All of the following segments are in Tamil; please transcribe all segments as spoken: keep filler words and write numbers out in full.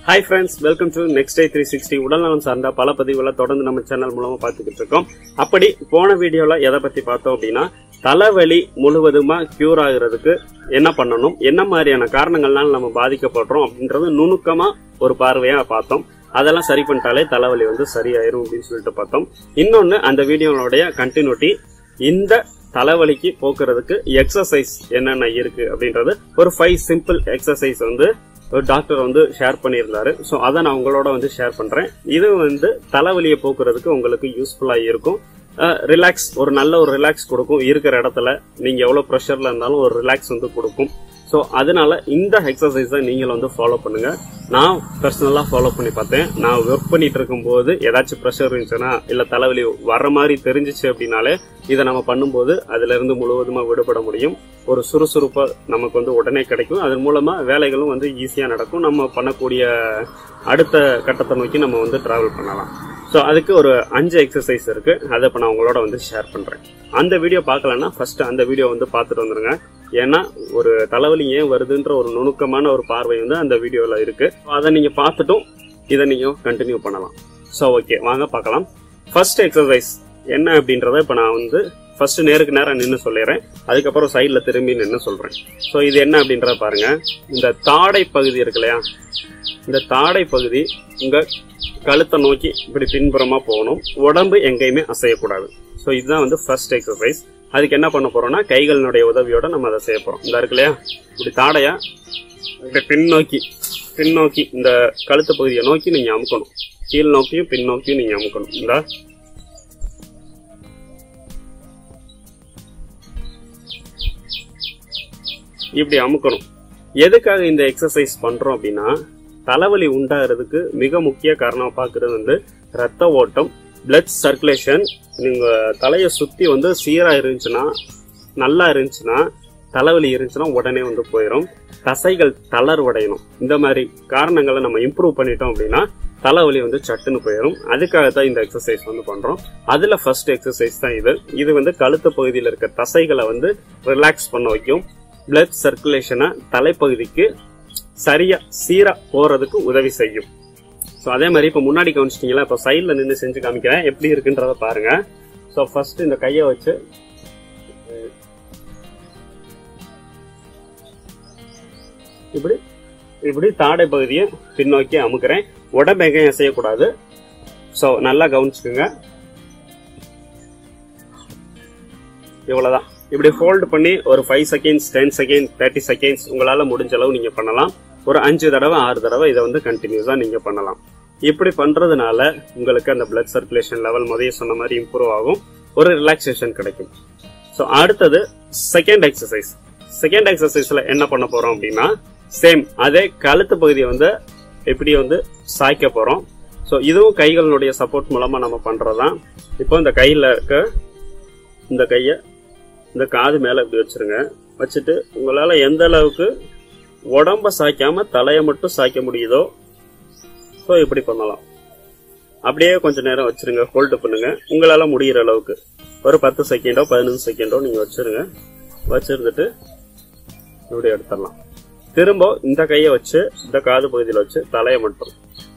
Hi friends, welcome to next day three sixty. உடல்நலம் சார்ந்த பல பதிவுகளை தொடர்ந்து நம்ம சேனல் மூலமா பார்த்துக்கிட்டு இருக்கோம். அப்படி போன வீடியோல எதை பத்தி பார்த்தோம் அப்படின்னா, தலைவலி முழுவதுமா கியூர் ஆகுறதுக்கு என்ன பண்ணணும், என்ன மாதிரியான காரணங்கள்னால நம்ம பாதிக்கப்படுறோம் அப்படின்றது நுணுக்கமா ஒரு பார்வையா பார்த்தோம். அதெல்லாம் சரி பண்ணிட்டாலே தலைவலி வந்து சரியாயிரும் அப்படின்னு சொல்லிட்டு பார்த்தோம். இன்னொன்னு, அந்த வீடியோனுடைய கண்டினியூட்டி, இந்த தலைவலிக்கு போக்குறதுக்கு எக்ஸசைஸ் என்னென்ன இருக்கு அப்படின்றது ஒரு ஃபைவ் சிம்பிள் எக்ஸசைஸ் வந்து ஒரு டாக்டர் வந்து ஷேர் பண்ணியிருந்தாரு. ஸோ அதை நான் உங்களோட வந்து ஷேர் பண்றேன். இது வந்து தலைவலியை போக்குறதுக்கு உங்களுக்கு யூஸ்ஃபுல்லா இருக்கும். ரிலாக்ஸ், ஒரு நல்ல ஒரு ரிலாக்ஸ் கொடுக்கும். இருக்கிற இடத்துல நீங்க எவ்வளவு ப்ரெஷர்ல இருந்தாலும் ஒரு ரிலாக்ஸ் வந்து கொடுக்கும். ஸோ அதனால இந்த எக்ஸசைஸை நீங்கள் வந்து ஃபாலோ பண்ணுங்க. நான் பர்சனலா ஃபாலோ பண்ணி பார்த்தேன். நான் ஒர்க் பண்ணிட்டு இருக்கும் போது ஏதாச்சும் ப்ரெஷர் இருந்துச்சுன்னா, இல்ல தலைவலி வர்ற மாதிரி தெரிஞ்சிச்சு அப்படின்னாலே இதை நம்ம பண்ணும்போது அதுல இருந்து முழுவதுமா விடுபட முடியும். ஒரு சுறுசுறுப்பா நமக்கு வந்து உடனே கிடைக்கும். அதன் மூலமா வேலைகளும் வந்து ஈஸியா நடக்கும். நம்ம பண்ணக்கூடிய அடுத்த கட்டத்தை நோக்கி நம்ம வந்து டிராவல் பண்ணலாம். ஸோ அதுக்கு ஒரு அஞ்சு எக்ஸசைஸ் இருக்கு. அதை இப்போ நான் உங்களோட வந்து ஷேர் பண்றேன். அந்த வீடியோ பார்க்கலன்னா ஃபர்ஸ்ட் அந்த வீடியோ வந்து பார்த்துட்டு வந்துருங்க. ஏன்னா ஒரு தலைவலி ஏன் வருதுன்ற ஒரு நுணுக்கமான ஒரு பார்வை வந்து அந்த வீடியோல இருக்கு. அதை நீங்க பார்த்துட்டும் இதை நீங்க கண்டினியூ பண்ணலாம். ஸோ ஓகே, வாங்க பார்க்கலாம். ஃபர்ஸ்ட் எக்ஸசைஸ் என்ன அப்படின்றத இப்ப நான் வந்து ஃபர்ஸ்ட் நேருக்கு நேரம் நின்று சொல்லிடுறேன். அதுக்கப்புறம் சைட்ல திரும்பி நின்று சொல்றேன். ஸோ இது என்ன அப்படின்றத பாருங்க. இந்த தாடை பகுதி இருக்கு இல்லையா, இந்த தாடை பகுதி உங்க கழுத்தை நோக்கி இப்படி பின்புறமா போகணும். உடம்பு எங்கேயுமே அசையக்கூடாது. ஸோ இதுதான் வந்து ஃபர்ஸ்ட் எக்ஸசைஸ். அதுக்கு என்ன பண்ண போறோம்னா, கைகளினுடைய உதவியோட நம்ம அதை செய்ய போறோம். இந்த இருக்கு இல்லையா, இப்படி தாடையா இப்படி பின்னோக்கி பின்னோக்கி இந்த கழுத்து பகுதியை நோக்கி நீங்க அமுக்கணும். கீழ் நோக்கியும் பின் நோக்கியும் நீங்க அமுக்கணும். இந்த இப்படி அமுக்கணும். எதுக்காக இந்த எக்ஸசைஸ் பண்றோம் அப்படின்னா, தலைவலி உண்டாகிறதுக்கு மிக முக்கிய காரணம் பாக்குறது வந்து ரத்த ஓட்டம், பிளட் சர்க்குலேஷன். நீங்க தலையை சுத்தி வந்து சீரா இருந்துச்சுன்னா, நல்லா இருந்துச்சுன்னா, தலைவலி இருந்துச்சுன்னா உடனே வந்து போயிடும். தசைகள் தளர்வடையணும். இந்த மாதிரி காரணங்களை நம்ம இம்ப்ரூவ் பண்ணிட்டோம் அப்படின்னா தலைவலி வந்து சட்டுன்னு போயிடும். அதுக்காக தான் இந்த எக்ஸசைஸ் வந்து பண்றோம். அதுல ஃபர்ஸ்ட் எக்ஸசைஸ் தான் இது. இது வந்து கழுத்து பகுதியில் இருக்க தசைகளை வந்து ரிலாக்ஸ் பண்ண வைக்கும். பிளட் சர்க்குலேஷனை தலைப்பகுதிக்கு சரியா சீரா போறதுக்கு உதவி செய்யும். ஸோ அதே மாதிரி இப்போ முன்னாடி கவனிச்சிட்டீங்களா, இப்போ சைட்ல நின்று செஞ்சு காமிக்கிறேன், எப்படி இருக்குன்றத பாருங்க. ஸோ ஃபர்ஸ்ட் இந்த கையை வச்சு இப்படி இப்படி தாடை பகுதியை பின்னோக்கி அமுக்கிறேன். உடம்பு எங்கேயும் செய்யக்கூடாது. ஸோ நல்லா கவனிச்சுக்குங்க. இவ்வளவுதான். இப்படி ஃபோல்டு பண்ணி ஒரு five seconds, ten second, thirty seconds உங்களால முடிஞ்ச அளவு நீங்க பண்ணலாம். ஒரு அஞ்சு தடவை ஆறு தடவை இதை வந்து கண்டினியூஸா நீங்க பண்ணலாம். இப்படி பண்றதுனால உங்களுக்கு அந்த பிளட் சர்க்குலேஷன் லெவல் முதல்ல சொன்ன மாதிரி இம்ப்ரூவ் ஆகும். ஒரு ரிலாக்ஸேஷன் கிடைக்கும். ஸோ அடுத்தது செகண்ட் எக்ஸசைஸ். செகண்ட் எக்ஸசைஸ்ல என்ன பண்ண போறோம் அப்படின்னா, சேம் அதே கழுத்து பகுதியை வந்து எப்படி வந்து சாய்க்க போறோம். ஸோ இதுவும் கைகளுடைய சப்போர்ட் மூலமா நம்ம பண்றதுதான். இப்போ இந்த கையில இருக்க இந்த கைய இந்த காது மேல இப்படி வச்சிருங்க. வச்சுட்டு உங்களால எந்த அளவுக்கு உடம்ப சாய்க்காம தலையை மட்டும் சாய்க்க முடியுதோ ஸோ இப்படி பண்ணலாம். அப்படியே கொஞ்ச நேரம் வச்சிருங்க, ஹோல்டு பண்ணுங்க. உங்களால முடிகிற அளவுக்கு ஒரு பத்து செகண்டோ பதினஞ்சு செகண்டோ நீங்க வச்சிருங்க. வச்சிருந்துட்டு இப்படி எடுத்துடலாம். திரும்ப இந்த கையை வச்சு இந்த காது பகுதியில் வச்சு தலையை மட்டும்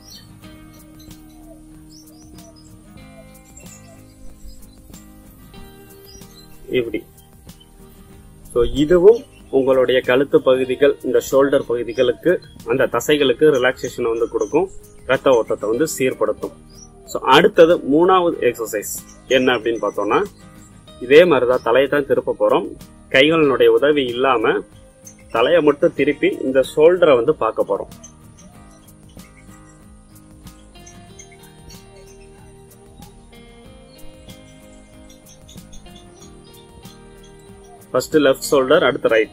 இப்படி. ஸோ இதுவும் உங்களுடைய கழுத்து பகுதிகள், இந்த ஷோல்டர் பகுதிகளுக்கு, அந்த தசைகளுக்கு ரிலாக்ஸேஷன் வந்து கொடுக்கும். ரத்த ஓட்டத்தை வந்து சீர்படுத்தும். ஸோ அடுத்தது மூணாவது எக்ஸசைஸ் என்ன அப்படின்னு பார்த்தோம்னா, இதே மாதிரிதான் தலையை தான் திருப்ப போறோம். கைகளினுடைய உதவி இல்லாம தலையை மட்டும் திருப்பி இந்த ஷோல்டரை வந்து பார்க்க போறோம். ஃபர்ஸ்ட் லெஃப்ட் ஷோல்டர், அடுத்து ரைட்.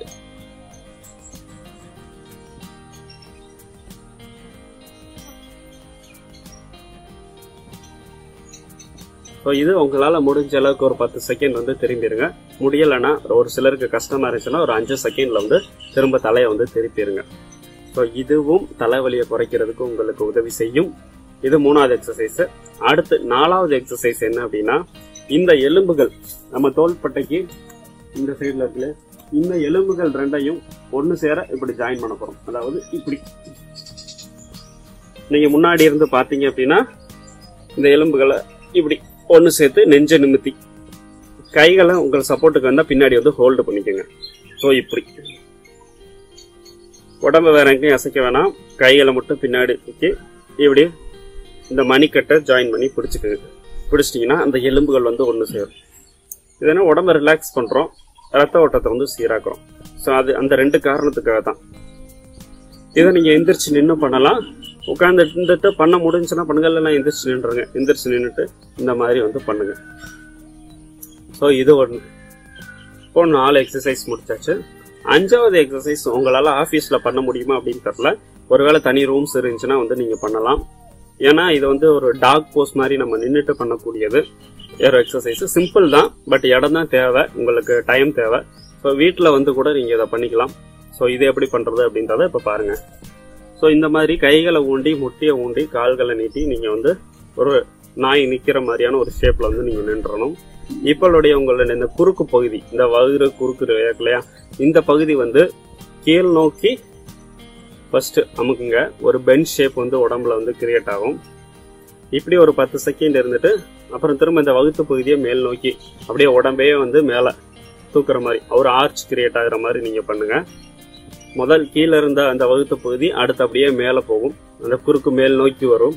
ஸோ இது உங்களால முடிஞ்ச அளவுக்கு ஒரு பத்து செகண்ட் வந்து திரும்பிடுங்க. முடியலைன்னா, ஒரு சிலருக்கு கஷ்டமா இருந்துச்சுன்னா ஒரு அஞ்சு செகண்ட்ல வந்து திரும்ப தலையை வந்து திருப்பிடுங்க. ஸோ இதுவும் தலைவலியை குறைக்கிறதுக்கு உங்களுக்கு உதவி செய்யும். இது மூணாவது எக்ஸசைஸ். அடுத்து நாலாவது எக்ஸசைஸ் என்ன அப்படின்னா, இந்த எலும்புகள் நம்ம தோள்பட்டைக்கு இந்த சைடுல இருக்குல்ல, இந்த எலும்புகள் ரெண்டையும் ஒன்னு சேர இப்படி ஜாயின் பண்ண போறோம். அதாவது இப்படி நீங்க முன்னாடி இருந்து பாத்தீங்க அப்படின்னா இந்த எலும்புகளை இப்படி ஒன்னு சேர்த்து நெஞ்ச நிமித்தி கைகளை உங்கள் சப்போர்ட்டுக்கு வந்தா பின்னாடி வந்து ஹோல்டு பண்ணிக்கோங்க. ஸோ இப்படி உடம்பு வேற எங்கேயும் அசைக்க வேணாம், கைகளை மட்டும் பின்னாடி தூக்கி இப்படி இந்த மணிக்கட்டை ஜாயின் பண்ணி பிடிச்சிக்கோங்க. பிடிச்சிட்டிங்கன்னா அந்த எலும்புகள் வந்து ஒன்று சேரும். இதனா உடம்பை ரிலாக்ஸ் பண்றோம், ரத்த ஓட்டத்தை வந்து சீராக்குறோம். ஸோ அது அந்த ரெண்டு காரணத்துக்காக தான். இதை நீங்க எந்திரிச்சு நின்று பண்ணலாம், உட்காந்து இருந்துட்டு பண்ண முடிஞ்சுன்னா பண்ணுங்க, இல்லைன்னா எந்திரிச்சு நின்றுங்க. எந்திரிச்சு நின்றுட்டு இந்த மாதிரி வந்து பண்ணுங்க. ஸோ இது ஒன்று. இப்போ நாலு எக்ஸசைஸ் முடிச்சாச்சு. அஞ்சாவது எக்ஸசைஸ் உங்களால ஆபீஸ்ல பண்ண முடியுமா அப்படின்னு தெரியல. ஒருவேளை தனி ரூம்ஸ் இருந்துச்சுன்னா வந்து நீங்க பண்ணலாம். ஏன்னா இது வந்து ஒரு டாக் போஸ் மாதிரி நம்ம நின்றுட்டு பண்ணக்கூடியது ஏரோ எக்ஸசைஸ். சிம்பிள் தான், பட் இடம் தான் தேவை, உங்களுக்கு டைம் தேவை. ஸோ வீட்டில் வந்து கூட நீங்க இதை பண்ணிக்கலாம். ஸோ இது எப்படி பண்றது அப்படின்றத இப்ப பாருங்க. ஸோ இந்த மாதிரி கைகளை ஊண்டி முட்டியை ஊண்டி கால்களை நீட்டி நீங்க வந்து ஒரு நாய் நிக்கிற மாதிரியான ஒரு ஷேப்ல வந்து நீங்க நின்றணும். இப்பளுடைய உங்களுடைய இந்த குறுக்கு பகுதி, இந்த வயிறு குறுக்கு இருக்கு இல்லையா, இந்த பகுதி வந்து கீழ் நோக்கி ஃபர்ஸ்ட் அமுக்குங்க. ஒரு பெஞ்ச் ஷேப் வந்து உடம்புல வந்து கிரியேட் ஆகும். இப்படி ஒரு பத்து செகண்ட் இருந்துட்டு அப்புறம் திரும்ப இந்த வகுத்து பகுதியை மேல் நோக்கி அப்படியே உடம்பையே வந்து மேல தூக்குற மாதிரி ஒரு ஆர்ச் கிரியேட் ஆகுற மாதிரி நீங்க பண்ணுங்க. முதல் கீழே இருந்த அந்த வகுத்து பகுதி அடுத்து அப்படியே மேல போகும், அந்த குறுக்கு மேல் நோக்கி வரும்.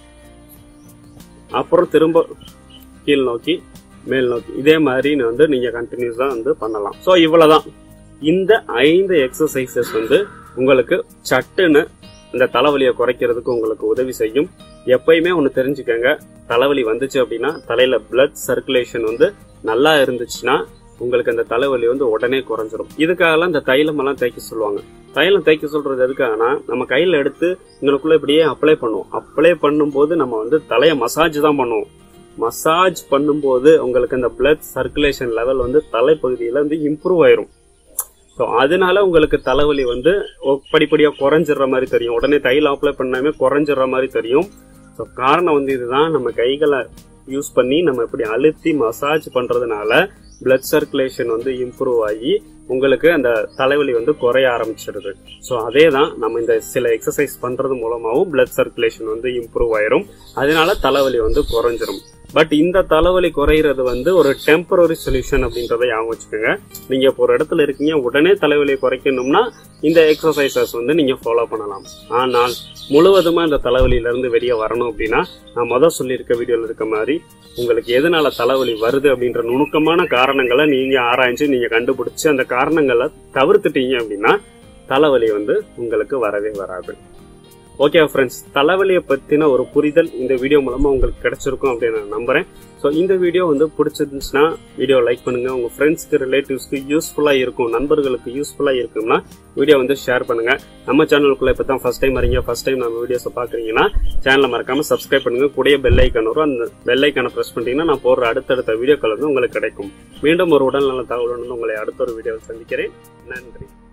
அப்புறம் திரும்ப கீழ் நோக்கி மேல் நோக்கி, இதே மாதிரி வந்து நீங்க கண்டினியூஸா வந்து பண்ணலாம். சோ இவ்வளவுதான். இந்த ஐந்து எக்ஸசைசஸ் வந்து உங்களுக்கு சட்டுன்னு இந்த தலைவலியை குறைக்கிறதுக்கு உங்களுக்கு உதவி செய்யும். எப்பயுமே ஒண்ணு தெரிஞ்சுக்கங்க, தலைவலி வந்துச்சு அப்படின்னா தலையில பிளட் சர்க்குலேஷன் வந்து நல்லா இருந்துச்சுன்னா உங்களுக்கு அந்த தலைவலி வந்து உடனே குறைஞ்சிரும். இதுக்காகலாம் இந்த தைலம் எல்லாம் தேய்க்க சொல்லுவாங்க. தைலம் தேய்க்க சொல்றது எதுக்காகனா, நம்ம கையில எடுத்து எங்களுக்குள்ள இப்படியே அப்ளை பண்ணுவோம். அப்ளை பண்ணும்போது நம்ம வந்து தலையை மசாஜ் தான் பண்ணுவோம். மசாஜ் பண்ணும்போது உங்களுக்கு அந்த பிளட் சர்க்குலேஷன் லெவல் வந்து தலைப்பகுதியில வந்து இம்ப்ரூவ் ஆயிரும். ஸோ அதனால உங்களுக்கு தலைவலி வந்து படிப்படியா குறைஞ்சிடுற மாதிரி தெரியும். உடனே தைலம் அப்ளை பண்ணாமே குறைஞ்சிடுற மாதிரி தெரியும். ஸோ காரணம் வந்து இதுதான். நம்ம கைகளை யூஸ் பண்ணி நம்ம இப்படி அழுத்தி மசாஜ் பண்றதுனால பிளட் சர்க்குலேஷன் வந்து இம்ப்ரூவ் ஆகி உங்களுக்கு அந்த தலைவலி வந்து குறைய ஆரம்பிச்சிருது. ஸோ அதே தான் நம்ம இந்த சில எக்ஸசைஸ் பண்றது மூலமாகவும் பிளட் சர்க்குலேஷன் வந்து இம்ப்ரூவ் ஆயிரும். அதனால தலைவலி வந்து குறைஞ்சிரும். பட் இந்த தலைவலி குறையிறது வந்து ஒரு டெம்பரரி சொல்யூஷன் அப்படின்றத ஞாபகம் வச்சுக்கோங்க. நீங்க இப்போ ஒரு இடத்துல இருக்கீங்க, உடனே தலைவலியை குறைக்கணும்னா இந்த எக்ஸசைசஸ் வந்து நீங்க ஃபாலோ பண்ணலாம். ஆனால் முழுவதுமா இந்த தலைவலியில இருந்து வெளியே வரணும் அப்படின்னா நான் முதல் சொல்லியிருக்க வீடியோல இருக்க மாதிரி உங்களுக்கு எதனால தலைவலி வருது அப்படின்ற நுணுக்கமான காரணங்களை நீங்க ஆராய்ஞ்சு நீங்க கண்டுபிடிச்சு அந்த காரணங்களை தவிர்த்துட்டீங்க அப்படின்னா தலைவலி வந்து உங்களுக்கு வரவே வராது. ஓகே ஃப்ரெண்ட்ஸ், தலைவலியை பத்தின ஒரு புரிதல் இந்த வீடியோ மூலமா உங்களுக்கு கிடைச்சிருக்கும் அப்படின்னு நான் நம்புறேன். ஸோ இந்த வீடியோ வந்து பிடிச்சிருந்துச்சுன்னா வீடியோ லைக் பண்ணுங்க. உங்க ஃப்ரெண்ட்ஸ்க்கு ரிலேட்டிவ்ஸ்க்கு யூஸ்ஃபுல்லா இருக்கும், நண்பர்களுக்கு யூஸ்ஃபுல்லா இருக்கும்னா வீடியோ வந்து ஷேர் பண்ணுங்க. நம்ம சேனலுக்குள்ள இப்போ தான் ஃபர்ஸ்ட் டைம் வரீங்க, ஃபர்ஸ்ட் டைம் நம்ம வீடியோஸை பாக்குறீங்கன்னா சேனலை மறக்காம சப்ஸ்கிரைப் பண்ணுங்க. கூடிய பெல் ஐக்கான் வரும், அந்த பெல் ஐக்கானை பிரஸ் பண்ணிட்டீங்கன்னா நான் போடுற அடுத்தடுத்த வீடியோக்கள் வந்து உங்களுக்கு கிடைக்கும். மீண்டும் ஒரு உடல்நல தகவலுடன் உங்களை அடுத்த ஒரு வீடியோவில் சந்திக்கிறேன். நன்றி.